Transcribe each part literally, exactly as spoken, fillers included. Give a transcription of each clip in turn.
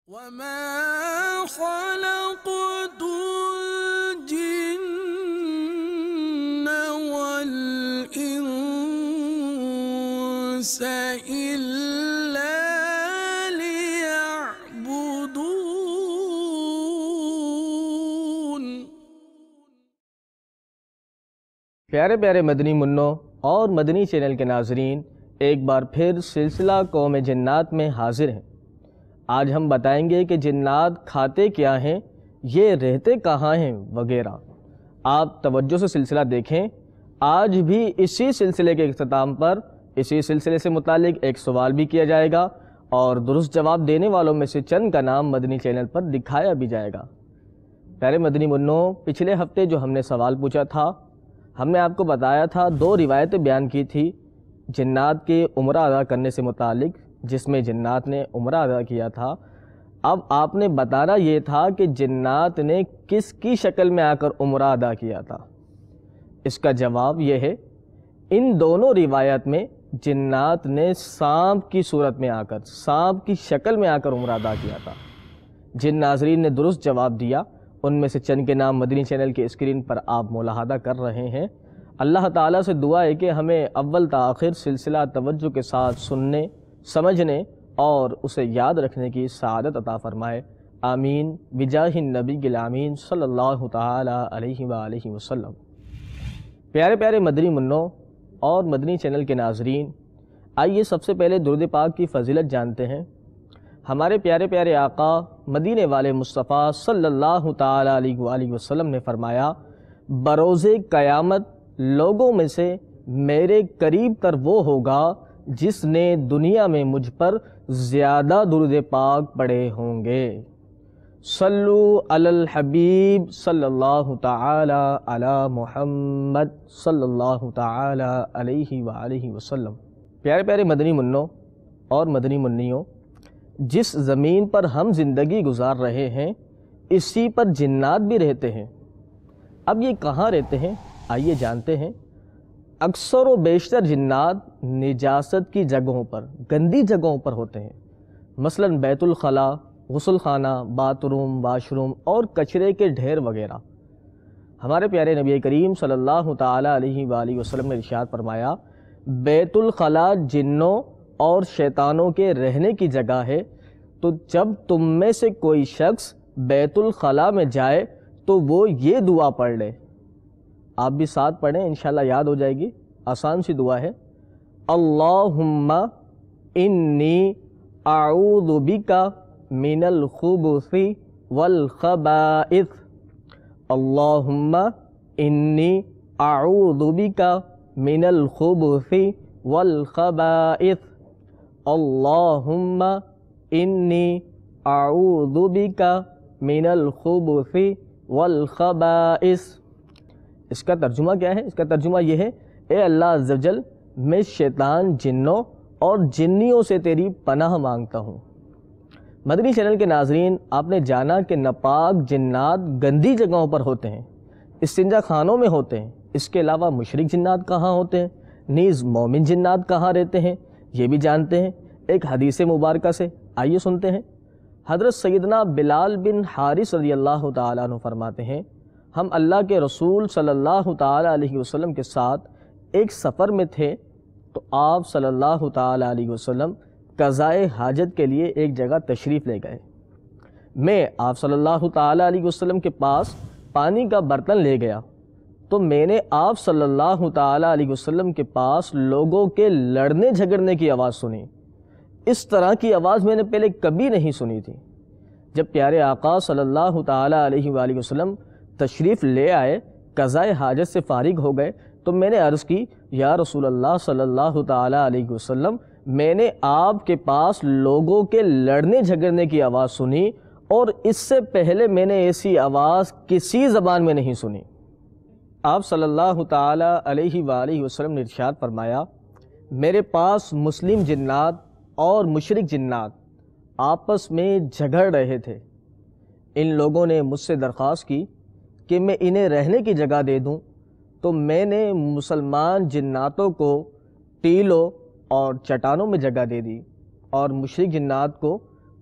وَمَا خَلَقْتُ الْجِنَّ وَالْإِنسَ إِلَّا لِيَعْبُدُونَ۔ پیارے پیارے مدنی منوں اور مدنی چینل کے ناظرین، ایک بار پھر سلسلہ قوم جنات میں حاضر ہیں۔ آج ہم بتائیں گے کہ جنات کھاتے کیا ہیں، یہ رہتے کہاں ہیں وغیرہ۔ آپ توجہ سے سلسلہ دیکھیں۔ آج بھی اسی سلسلے کے اختتام پر اسی سلسلے سے متعلق ایک سوال بھی کیا جائے گا اور درست جواب دینے والوں میں سے چند کا نام مدنی چینل پر دکھایا بھی جائے گا۔ پیارے مدنی منوں، پچھلے ہفتے جو ہم نے سوال پوچھا تھا، ہم نے آپ کو بتایا تھا، دو روایتیں بیان کی تھی جنات کے عمرہ ادا کرنے سے متعلق، جس میں جنات نے عمرہ ادا کیا تھا۔ اب آپ نے بتانا یہ تھا کہ جنات نے کس کی شکل میں آ کر عمرہ ادا کیا تھا۔ اس کا جواب یہ ہے، ان دونوں روایت میں جنات نے سانپ کی صورت میں آ کر، سانپ کی شکل میں آ کر عمرہ ادا کیا تھا۔ جن ناظرین نے درست جواب دیا، ان میں سے چند کے نام مدنی چینل کی اسکرین پر آپ ملاحظہ کر رہے ہیں۔ اللہ تعالیٰ سے دعا ہے کہ ہمیں اول تا آخر سلسلہ توجہ کے ساتھ سننے، سمجھنے اور اسے یاد رکھنے کی سعادت عطا فرمائے، آمین بجاہ النبی الامین صلی اللہ تعالیٰ علیہ وآلہ وسلم۔ پیارے پیارے مدنی منوں اور مدنی چینل کے ناظرین، آئیے سب سے پہلے درود پاک کی فضیلت جانتے ہیں۔ ہمارے پیارے پیارے آقا مدینے والے مصطفیٰ صلی اللہ تعالیٰ علیہ وآلہ وسلم نے فرمایا، بروز قیامت لوگوں میں سے میرے قریب تر وہ ہوگا جس نے دنیا میں مجھ پر زیادہ درود پاک پڑھے ہوں گے۔ صلو علی الحبیب صلی اللہ تعالی علی محمد صلی اللہ تعالی علیہ وآلہ وسلم۔ پیارے پیارے مدنی منوں اور مدنی منیوں، جس زمین پر ہم زندگی گزار رہے ہیں، اسی پر جنات بھی رہتے ہیں۔ اب یہ کہاں رہتے ہیں، آئیے جانتے ہیں۔ اکثر و بیشتر جنات نجاست کی جگہوں پر، گندی جگہوں پر ہوتے ہیں، مثلا بیت الخلاء، غسل خانہ، باتھ روم، واش روم اور کچرے کے ڈھیر وغیرہ۔ ہمارے پیارے نبی کریم صلی اللہ تعالیٰ علیہ وآلہ وسلم نے ارشاد فرمایا، بیت الخلاء جنوں اور شیطانوں کے رہنے کی جگہ ہے، تو جب تم میں سے کوئی شخص بیت الخلاء میں جائے تو وہ یہ دعا پڑھ لے۔ آپ بھی ساتھ پڑھیں، انشاءاللہ یاد ہو جائے گی، آسان سی دعا ہے۔ اللہم انی اعوذ بک من الخبث والخبائث، اللہم انی اعوذ بک من الخبث والخبائث، اللہم انی اعوذ بک من الخبث والخبائث۔ اس کا ترجمہ کیا ہے؟ اس کا ترجمہ یہ ہے، اے اللہ عز و جل، میں شیطان، جنوں اور جنیوں سے تیری پناہ مانگتا ہوں۔ مدنی چینل کے ناظرین، آپ نے جانا کہ ناپاک جنات گندی جگہوں پر ہوتے ہیں، استنجا خانوں میں ہوتے ہیں۔ اس کے علاوہ مشرک جنات کہاں ہوتے ہیں، نیز مومن جنات کہاں رہتے ہیں، یہ بھی جانتے ہیں۔ ایک حدیث مبارکہ سے آئیے سنتے ہیں۔ حضرت سیدنا بلال بن حارث رضی اللہ تعالیٰ عنہ فرماتے ہیں، ہم اللہ کے رسول صلی اللہ تعالیٰ علیہ وسلم کے ساتھ ایک سفر میں تھے، تو آپ صلی اللہ تعالیٰ علیہ وسلم قضائے حاجت کے لیے ایک جگہ تشریف لے گئے۔ میں آپ صلی اللہ تعالیٰ علیہ وسلم کے پاس پانی کا برتن لے گیا، تو میں نے آپ صلی اللہ تعالیٰ علیہ وسلم کے پاس لوگوں کے لڑنے جھگڑنے کی آواز سنی۔ اس طرح کی آواز میں نے پہلے کبھی نہیں سنی تھی۔ جب پیارے آقا صلی اللہ تعالیٰ علیہ وآلہ وسلم تشریف لے آئے، قضائے حاجت سے فارغ ہو گئے، تو میں نے عرض کی، یا رسول اللہ صلی اللہ تعالیٰ علیہ وسلم، میں نے آپ کے پاس لوگوں کے لڑنے جھگڑنے کی آواز سنی، اور اس سے پہلے میں نے ایسی آواز کسی زبان میں نہیں سنی۔ آپ صلی اللہ تعالیٰ علیہ وآلہ وسلم نے ارشاد فرمایا، میرے پاس مسلم جنات اور مشرک جنات آپس میں جھگڑ رہے تھے۔ ان لوگوں نے مجھ سے درخواست کی کہ میں انہیں رہنے کی جگہ دے دوں، تو میں نے مسلمان جناتوں کو ٹیلوں اور چٹانوں میں جگہ دے دی، اور مشرک جنات کو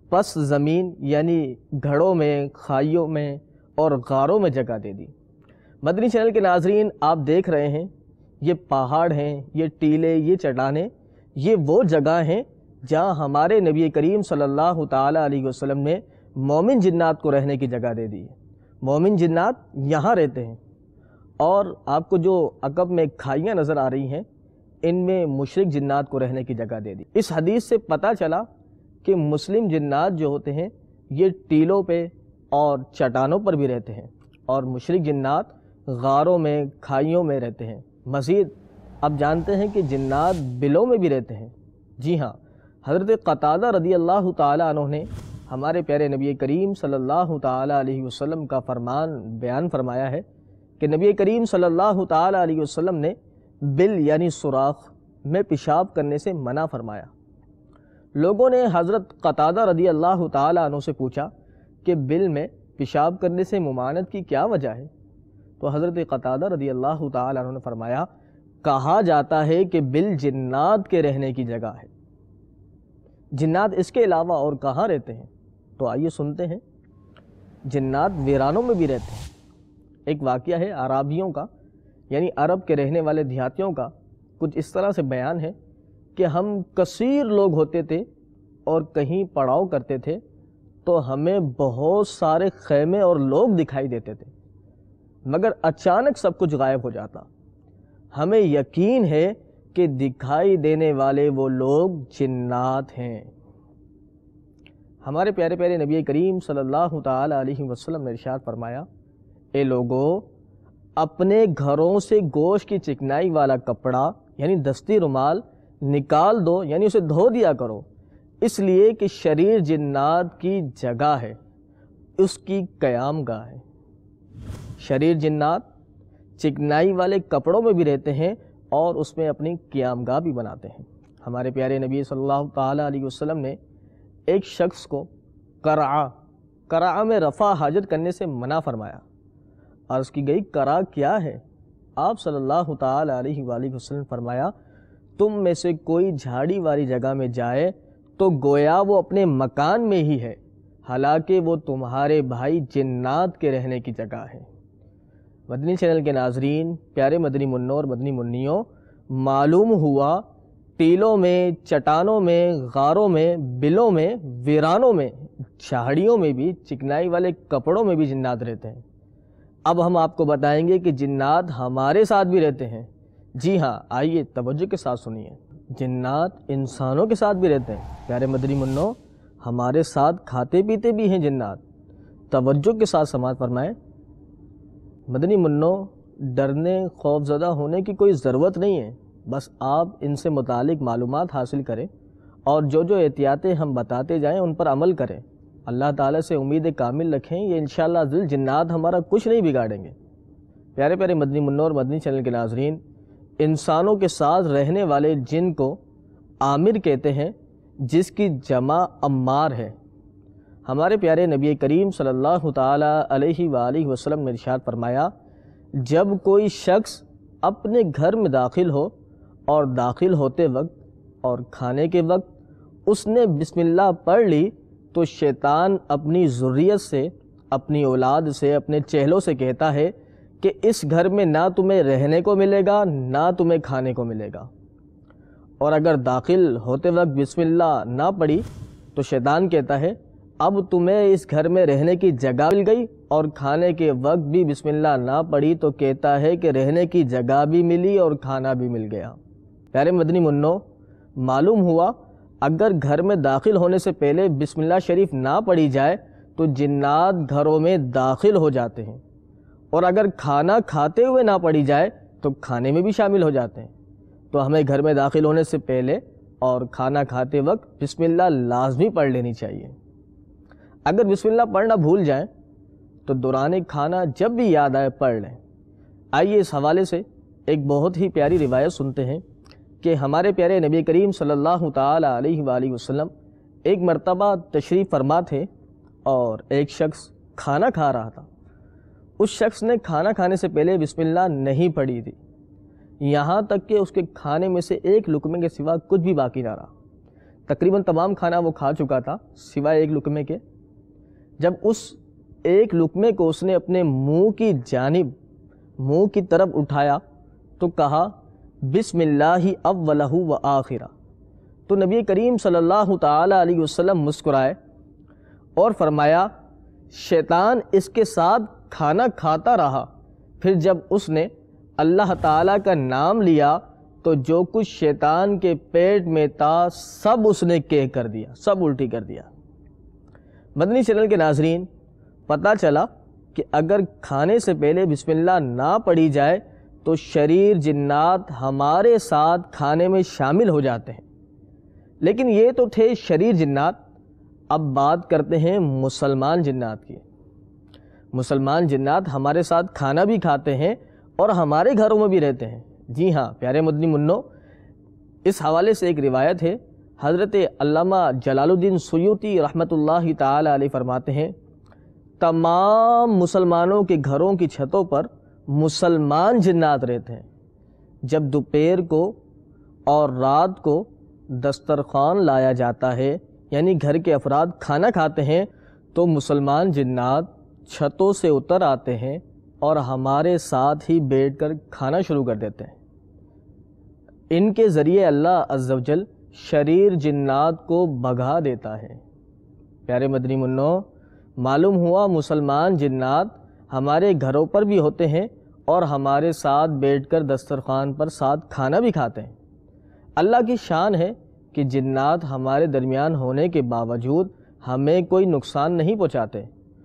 پس زمین یعنی گھڑوں میں، کھائیوں میں اور غاروں میں جگہ دے دی۔ مدنی چینل کے ناظرین، آپ دیکھ رہے ہیں یہ پہاڑ ہیں، یہ ٹیلے، یہ چٹانیں، یہ وہ جگہ ہیں جہاں ہمارے نبی کریم صلی اللہ تعالیٰ علیہ وسلم نے مومن جنات کو رہنے کی جگہ دے دی ہے۔ مومن جنات یہاں رہتے ہیں، اور آپ کو جو عقب میں کھائیاں نظر آ رہی ہیں ان میں مشرک جنات کو رہنے کی جگہ دے دی۔ اس حدیث سے پتہ چلا کہ مسلم جنات جو ہوتے ہیں یہ ٹیلوں پہ اور چٹانوں پر بھی رہتے ہیں، اور مشرک جنات غاروں میں، کھائیوں میں رہتے ہیں۔ مزید آپ جانتے ہیں کہ جنات بلوں میں بھی رہتے ہیں۔ جی ہاں، حضرت قتادہ رضی اللہ تعالیٰ عنہ نے ہمارے پیارے نبی کریم صلی اللہ تعالیٰ علیہ وسلم کا فرمان بیان فرمایا ہے کہ نبی کریم صلی اللہ تعالیٰ علیہ وسلم نے بل یعنی سوراخ میں پیشاب کرنے سے منع فرمایا۔ لوگوں نے حضرت قتادہ رضی اللہ تعالیٰ عنہ سے پوچھا کہ بل میں پیشاب کرنے سے ممانعت کی کیا وجہ ہے؟ تو حضرت قتادہ رضی اللہ تعالیٰ عنہ نے فرمایا، کہا جاتا ہے کہ بل جنات کے رہنے کی جگہ ہے۔ جنات اس کے علاوہ اور کہاں رہتے ہیں؟ تو آئیے سنتے ہیں۔ جنات ویرانوں میں بھی رہتے ہیں۔ ایک واقعہ ہے عرابیوں کا، یعنی عرب کے رہنے والے دیہاتیوں کا، کچھ اس طرح سے بیان ہے کہ ہم کثیر لوگ ہوتے تھے اور کہیں پڑاؤ کرتے تھے تو ہمیں بہت سارے خیمے اور لوگ دکھائی دیتے تھے، مگر اچانک سب کچھ غائب ہو جاتا۔ ہمیں یقین ہے کہ دکھائی دینے والے وہ لوگ جنات ہیں۔ ہمارے پیارے پیارے نبی کریم صلی اللہ تعالیٰ علیہ وسلم نے ارشاد فرمایا، اے لوگو، اپنے گھروں سے گوشت کی چکنائی والا کپڑا یعنی دستی رومال نکال دو، یعنی اسے دھو دیا کرو، اس لیے کہ شریر جنات کی جگہ ہے، اس کی قیام گاہ ہے۔ شریر جنات چکنائی والے کپڑوں میں بھی رہتے ہیں اور اس میں اپنی قیام گاہ بھی بناتے ہیں۔ ہمارے پیارے نبی صلی اللہ تعالیٰ علیہ وسلم نے ایک شخص کو قرعہ قرعہ میں رفع حاجت کرنے سے منع فرمایا۔ عرض کی گئی قرعہ کیا ہے؟ آپ صلی اللہ تعالیٰ علیہ وآلہ وسلم فرمایا، تم میں سے کوئی جھاڑی والی جگہ میں جائے تو گویا وہ اپنے مکان میں ہی ہے، حالانکہ وہ تمہارے بھائی جنات کے رہنے کی جگہ ہے۔ مدنی چینل کے ناظرین، پیارے مدنی منوں اور مدنی منیوں، معلوم ہوا ٹیلوں میں، چٹانوں میں، غاروں میں، بلوں میں، ویرانوں میں، جھاڑیوں میں بھی، چکنائی والے کپڑوں میں بھی جنات رہتے ہیں۔ اب ہم آپ کو بتائیں گے کہ جنات ہمارے ساتھ بھی رہتے ہیں۔ جی ہاں، آئیے توجہ کے ساتھ سنیے۔ جنات انسانوں کے ساتھ بھی رہتے ہیں۔ پیارے مدنی منوں، ہمارے ساتھ کھاتے پیتے بھی ہیں جنات۔ توجہ کے ساتھ سماعت فرمائیں۔ مدنی منوں، ڈرنے، خوف زدہ ہونے کی کوئی ضرورت نہیں ہے، بس آپ ان سے متعلق معلومات حاصل کریں اور جو جو احتیاطیں ہم بتاتے جائیں ان پر عمل کریں۔ اللہ تعالیٰ سے امید کامل رکھیں، یہ انشاءاللہ ذل جنات ہمارا کچھ نہیں بگاڑیں گے۔ پیارے پیارے مدنی منوں اور مدنی چینل کے ناظرین، انسانوں کے ساتھ رہنے والے جن کو عامر کہتے ہیں، جس کی جمع عمار ہے۔ ہمارے پیارے نبی کریم صلی اللہ تعالیٰ علیہ وآلہ وسلم نے ارشاد فرمایا، جب کوئی شخص اپنے گھر میں داخل ہو اور داخل ہوتے وقت اور کھانے کے وقت اس نے بسم اللہ پڑھ لی تو شیطان اپنی ذریت سے، اپنی اولاد سے، اپنے چہلوں سے کہتا ہے کہ اس گھر میں نہ تمہیں رہنے کو ملے گا نہ تمہیں کھانے کو ملے گا۔ اور اگر داخل ہوتے وقت بسم اللہ نہ پڑھی تو شیطان کہتا ہے اب تمہیں اس گھر میں رہنے کی جگہ مل گئی، اور کھانے کے وقت بھی بسم اللہ نہ پڑھی تو کہتا ہے کہ رہنے کی جگہ بھی ملی اور کھانا بھی مل گیا۔ پیارے مدنی منوں، معلوم ہوا اگر گھر میں داخل ہونے سے پہلے بسم اللہ شریف نہ پڑھی جائے تو جنات گھروں میں داخل ہو جاتے ہیں، اور اگر کھانا کھاتے ہوئے نہ پڑھی جائے تو کھانے میں بھی شامل ہو جاتے ہیں۔ تو ہمیں گھر میں داخل ہونے سے پہلے اور کھانا کھاتے وقت بسم اللہ لازمی پڑھ لینی چاہیے۔ اگر بسم اللہ پڑھنا بھول جائیں تو دوران کھانا جب بھی یاد آئے پڑھ لیں۔ آئیے اس حوالے سے ایک بہت ہی پیاری روایت سنتے ہیں کہ ہمارے پیارے نبی کریم صلی اللہ تعالیٰ علیہ وآلہ وسلم ایک مرتبہ تشریف فرما تھے اور ایک شخص کھانا کھا رہا تھا۔ اس شخص نے کھانا کھانے سے پہلے بسم اللہ نہیں پڑھی تھی، یہاں تک کہ اس کے کھانے میں سے ایک لقمے کے سوا کچھ بھی باقی نہ رہا۔ تقریباً تمام کھانا وہ کھا چکا تھا سوائے ایک لقمے کے۔ جب اس ایک لقمے کو اس نے اپنے منہ کی جانب منہ کی طرف اٹھایا تو کہا بسم اللہ اولہ و آخرہ، تو نبی کریم صلی اللہ تعالی علیہ وسلم مسکرائے اور فرمایا شیطان اس کے ساتھ کھانا کھاتا رہا، پھر جب اس نے اللہ تعالیٰ کا نام لیا تو جو کچھ شیطان کے پیٹ میں تھا سب اس نے کہہ کر دیا، سب الٹی کر دیا۔ مدنی چینل کے ناظرین، پتہ چلا کہ اگر کھانے سے پہلے بسم اللہ نہ پڑھی جائے تو شریر جنات ہمارے ساتھ کھانے میں شامل ہو جاتے ہیں۔ لیکن یہ تو تھے شریر جنات، اب بات کرتے ہیں مسلمان جنات کی۔ مسلمان جنات ہمارے ساتھ کھانا بھی کھاتے ہیں اور ہمارے گھروں میں بھی رہتے ہیں۔ جی ہاں پیارے مدنی منو، اس حوالے سے ایک روایت ہے، حضرت علامہ جلال الدین سیوطی رحمۃ اللہ تعالی علیہ فرماتے ہیں تمام مسلمانوں کے گھروں کی چھتوں پر مسلمان جنات رہتے ہیں۔ جب دوپہر کو اور رات کو دسترخوان لایا جاتا ہے، یعنی گھر کے افراد کھانا کھاتے ہیں، تو مسلمان جنات چھتوں سے اتر آتے ہیں اور ہمارے ساتھ ہی بیٹھ کر کھانا شروع کر دیتے ہیں۔ ان کے ذریعے اللہ عز و جل شریر جنات کو بھگا دیتا ہے۔ پیارے مدنی منو، معلوم ہوا مسلمان جنات ہمارے گھروں پر بھی ہوتے ہیں اور ہمارے ساتھ بیٹھ کر دسترخوان پر ساتھ کھانا بھی کھاتے ہیں۔ اللہ کی شان ہے کہ جنات ہمارے درمیان ہونے کے باوجود ہمیں کوئی نقصان نہیں پہنچاتے،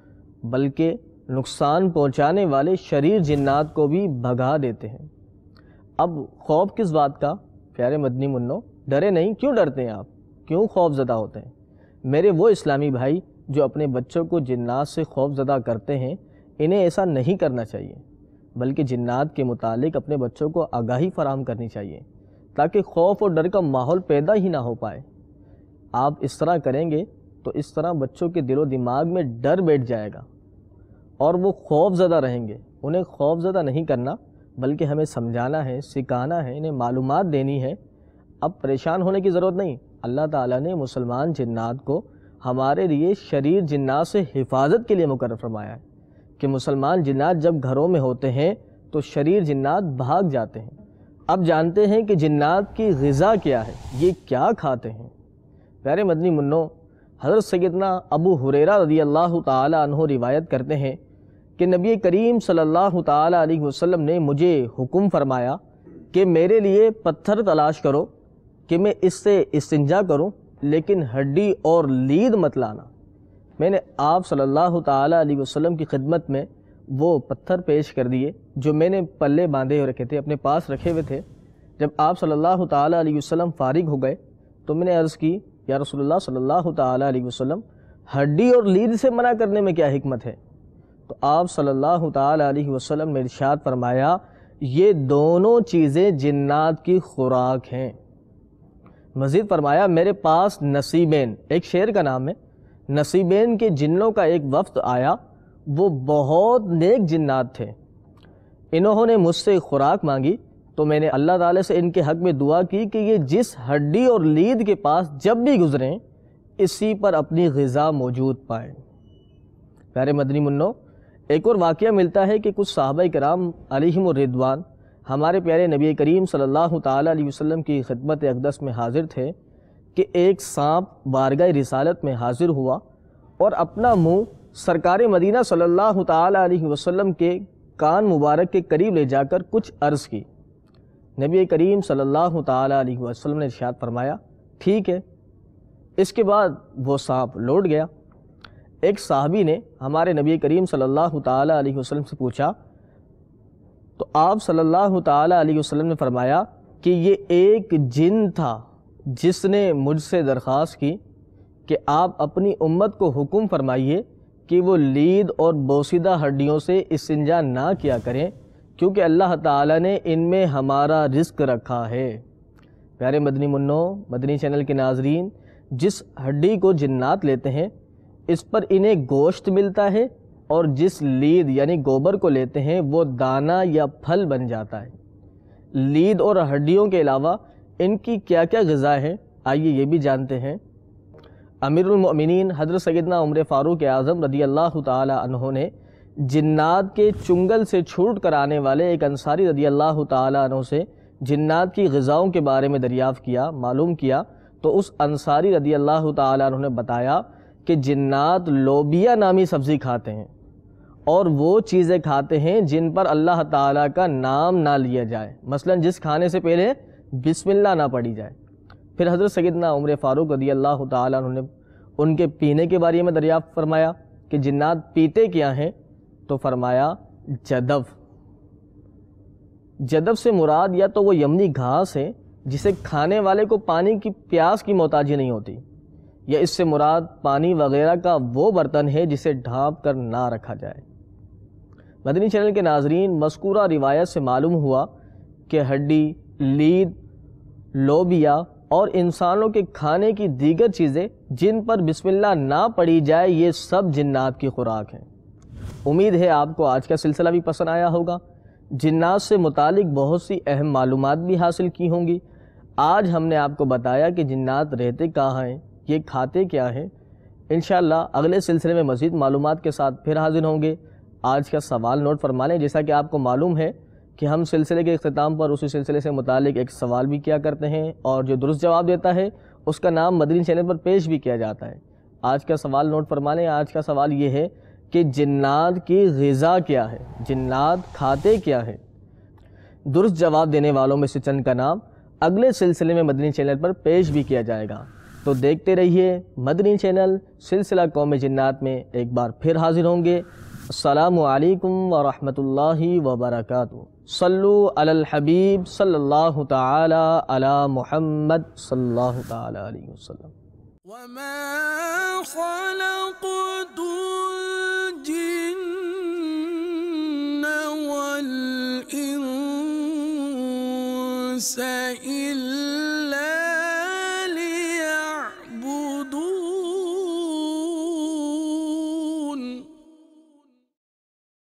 بلکہ نقصان پہنچانے والے شریر جنات کو بھی بھگا دیتے ہیں۔ اب خوف کس بات کا؟ پیارے مدنی منو، ڈرے نہیں، کیوں ڈرتے ہیں آپ؟ کیوں خوف زدہ ہوتے ہیں؟ میرے وہ اسلامی بھائی جو اپنے بچوں کو جنات سے خوف زدہ کرتے ہیں، انہیں ایسا نہیں کرنا چاہیے، بلکہ جنات کے متعلق اپنے بچوں کو آگاہی فراہم کرنی چاہیے تاکہ خوف اور ڈر کا ماحول پیدا ہی نہ ہو پائے۔ آپ اس طرح کریں گے تو اس طرح بچوں کے دل و دماغ میں ڈر بیٹھ جائے گا اور وہ خوف زدہ رہیں گے۔ انہیں خوف زدہ نہیں کرنا، بلکہ ہمیں سمجھانا ہے، سکھانا ہے، انہیں معلومات دینی ہے۔ اب پریشان ہونے کی ضرورت نہیں، اللہ تعالیٰ نے مسلمان جنات کو ہمارے لیے شریر جنات سے حفاظت کے لیے مقرر فرمایا ہے کہ مسلمان جنات جب گھروں میں ہوتے ہیں تو شریر جنات بھاگ جاتے ہیں۔ اب جانتے ہیں کہ جنات کی غذا کیا ہے، یہ کیا کھاتے ہیں۔ پیارے مدنی منو، حضرت سیدنا ابو ہریرہ رضی اللہ تعالی عنہ روایت کرتے ہیں کہ نبی کریم صلی اللہ تعالی علیہ وسلم نے مجھے حکم فرمایا کہ میرے لیے پتھر تلاش کرو کہ میں اس سے استنجا کروں، لیکن ہڈی اور لید مت لانا۔ میں نے آپ صلی اللہ تعالی علیہ وسلم کی خدمت میں وہ پتھر پیش کر دیے جو میں نے پلے باندھے رکھے تھے، اپنے پاس رکھے ہوئے تھے۔ جب آپ صلی اللہ تعالی علیہ وسلم فارغ ہو گئے تو میں نے عرض کی یا رسول اللہ صلی اللہ تعالی علیہ وسلم، ہڈی اور لید سے منع کرنے میں کیا حکمت ہے؟ تو آپ صلی اللہ تعالی علیہ وسلم نے ارشاد فرمایا یہ دونوں چیزیں جنات کی خوراک ہیں۔ مزید فرمایا میرے پاس نصیبین، ایک شعر کا نام ہے، نصیبین کے جنوں کا ایک وفد آیا، وہ بہت نیک جنات تھے۔ انہوں نے مجھ سے خوراک مانگی تو میں نے اللہ تعالی سے ان کے حق میں دعا کی کہ یہ جس ہڈی اور لید کے پاس جب بھی گزریں اسی پر اپنی غذا موجود پائیں۔ پیارے مدنی منو، ایک اور واقعہ ملتا ہے کہ کچھ صحابہ کرام علیہم الرضوان ہمارے پیارے نبی کریم صلی اللہ تعالی علیہ وسلم کی خدمت اقدس میں حاضر تھے کہ ایک سانپ بارگاہ رسالت میں حاضر ہوا اور اپنا منہ سرکار مدینہ صلی اللہ تعالی علیہ وسلم کے کان مبارک کے قریب لے جا کر کچھ عرض کی۔ نبی کریم صلی اللہ تعالی علیہ وسلم نے ارشاد فرمایا ٹھیک ہے۔ اس کے بعد وہ سانپ لوٹ گیا۔ ایک صحابی نے ہمارے نبی کریم صلی اللہ تعالی علیہ وسلم سے پوچھا تو آپ صلی اللہ تعالی علیہ وسلم نے فرمایا کہ یہ ایک جن تھا جس نے مجھ سے درخواست کی کہ آپ اپنی امت کو حکم فرمائیے کہ وہ لید اور بوسیدہ ہڈیوں سے استنجا نہ کیا کریں کیونکہ اللہ تعالیٰ نے ان میں ہمارا رزق رکھا ہے۔ پیارے مدنی منو، مدنی چینل کے ناظرین، جس ہڈی کو جنات لیتے ہیں اس پر انہیں گوشت ملتا ہے اور جس لید یعنی گوبر کو لیتے ہیں وہ دانہ یا پھل بن جاتا ہے۔ لید اور ہڈیوں کے علاوہ ان کی کیا کیا غذا ہے آئیے یہ بھی جانتے ہیں۔ امیر المؤمنین حضرت سیدنا عمر فاروق اعظم رضی اللہ تعالی عنہ نے جنات کے چنگل سے چھوٹ کر آنے والے ایک انصاری رضی اللہ تعالی عنہ سے جنات کی غذاؤں کے بارے میں دریافت کیا، معلوم کیا، تو اس انصاری رضی اللہ تعالی عنہ نے بتایا کہ جنات لوبیا نامی سبزی کھاتے ہیں اور وہ چیزیں کھاتے ہیں جن پر اللہ تعالیٰ کا نام نہ لیا جائے، مثلا جس کھانے سے پہلے بسم اللہ نہ پڑھی جائے۔ پھر حضرت سیدنا عمر فاروق رضی اللہ تعالیٰ عنہ نے ان کے پینے کے بارے میں دریافت فرمایا کہ جنات پیتے کیا ہیں، تو فرمایا جدب۔ جدب سے مراد یا تو وہ یمنی گھاس ہے جسے کھانے والے کو پانی کی پیاس کی محتاجی نہیں ہوتی، یا اس سے مراد پانی وغیرہ کا وہ برتن ہے جسے ڈھانپ کر نہ رکھا جائے۔ مدنی چینل کے ناظرین، مذکورہ روایت سے معلوم ہوا کہ ہڈی، لید، لوبیا اور انسانوں کے کھانے کی دیگر چیزیں جن پر بسم اللہ نہ پڑھی جائے یہ سب جنات کی خوراک ہیں۔ امید ہے آپ کو آج کا سلسلہ بھی پسند آیا ہوگا، جنات سے متعلق بہت سی اہم معلومات بھی حاصل کی ہوں گی۔ آج ہم نے آپ کو بتایا کہ جنات رہتے کہاں ہیں، یہ کھاتے کیا ہیں۔ انشاءاللہ اگلے سلسلے میں مزید معلومات کے ساتھ پھر حاضر ہوں گے۔ آج کا سوال نوٹ فرما لیں۔ جیسا کہ آپ کو معلوم ہے کہ ہم سلسلے کے اختتام پر اسی سلسلے سے متعلق ایک سوال بھی کیا کرتے ہیں، اور جو درست جواب دیتا ہے اس کا نام مدنی چینل پر پیش بھی کیا جاتا ہے۔ آج کا سوال نوٹ فرما لیں۔ آج کا سوال یہ ہے کہ جنات کی غذا کیا ہے، جنات کھاتے کیا ہے؟ درست جواب دینے والوں میں سے چند کا نام اگلے سلسلے میں مدنی چینل پر پیش بھی کیا جائے گا۔ تو دیکھتے رہیے مدنی چینل۔ سلسلہ قوم جنات میں ایک بار پھر حاضر ہوں گے۔ السلام علیکم ورحمۃ اللہ وبرکاتہ۔ صلو علی الحبیب صلی اللہ تعالی علی محمد صلی اللہ تعالی علیہ وسلم۔ وما خلقت الجن والإنس إلا